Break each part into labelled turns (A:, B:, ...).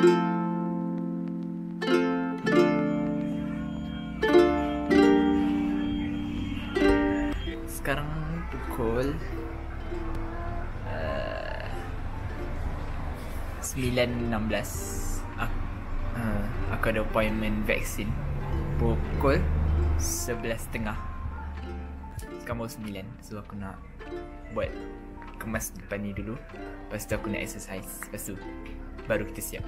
A: Sekarang pukul 9.16. Aku ada appointment vaksin pukul 11.30. Sekarang baru 9. So aku nak buat kemas depan ni dulu. Lepas tu aku nak exercise. Lepas tu baru kita siap.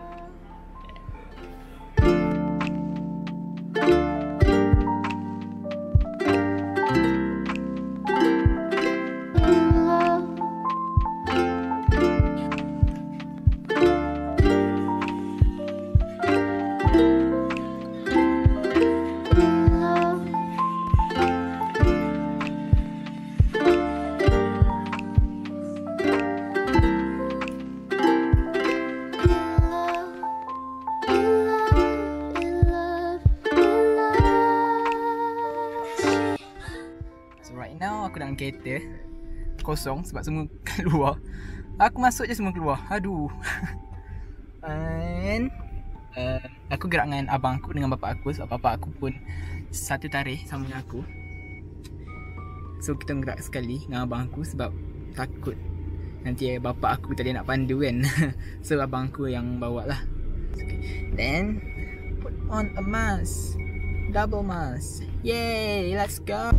A: Right now aku dalam kereta kosong sebab semua kat luar. Aku masuk je semua keluar. Aduh. And aku gerak dengan abang aku dengan bapak aku sebab bapak aku pun satu tarikh sama dengan aku. So kita gerak sekali dengan abang aku sebab takut nanti bapak aku tadi nak pandu kan. So abang aku yang bawa lah. Then put on a mask. Double mask. Yay, let's go.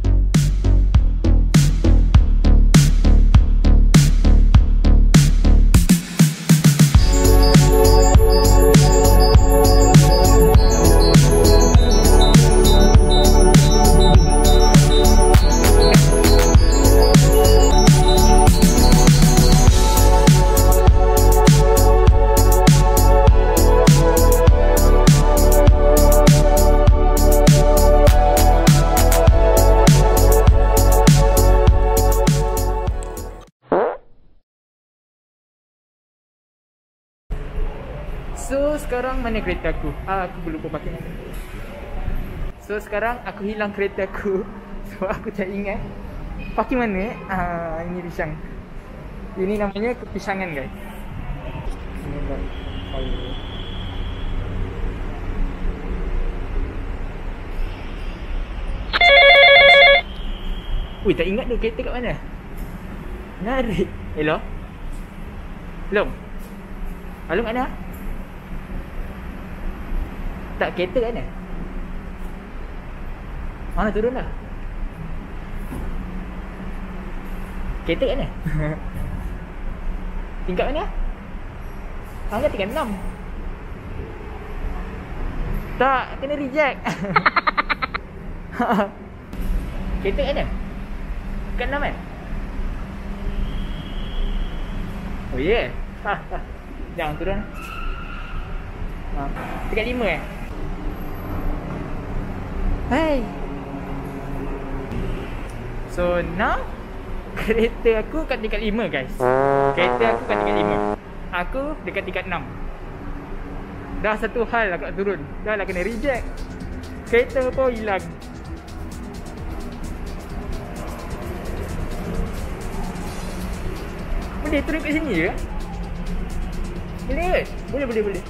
A: So sekarang mana kereta aku? Aku lupa pakai mana. So sekarang aku hilang kereta aku. So aku tak ingat pakai mana. Ini pisang. Ini namanya kepisangan guys. Ui, tak ingat tu kereta kat mana. Narik. Hello? Belum? Belum kat mana? Tak, kereta kat mana? Turun dah. Kereta kat mana? Tingkat mana? Kan tingkat 6. Tak, kena reject. Kereta kat mana? Kat 6 kan? Oh yeah. Jangan turun. Tingkat 5 eh? Hai. So now kereta aku kat tingkat 5 guys. Kereta aku kat tingkat 5. Aku dekat tingkat 6. Dah satu hal aku nak turun. Dah lah kena reject. Kereta pun hilang. Boleh turun kat sini je? Boleh? Boleh.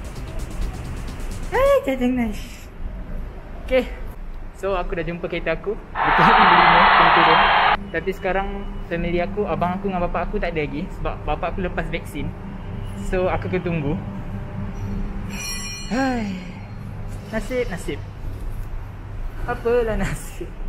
A: Hai, jangan nice. Okay. So aku dah jumpa kereta aku. Dekat tingkat 5 kena turun. Tapi sekarang family aku, abang aku dengan bapak aku tak ada lagi sebab bapak aku lepas vaksin. So aku kena tunggu. Hai. Nasib. Apalah nasib.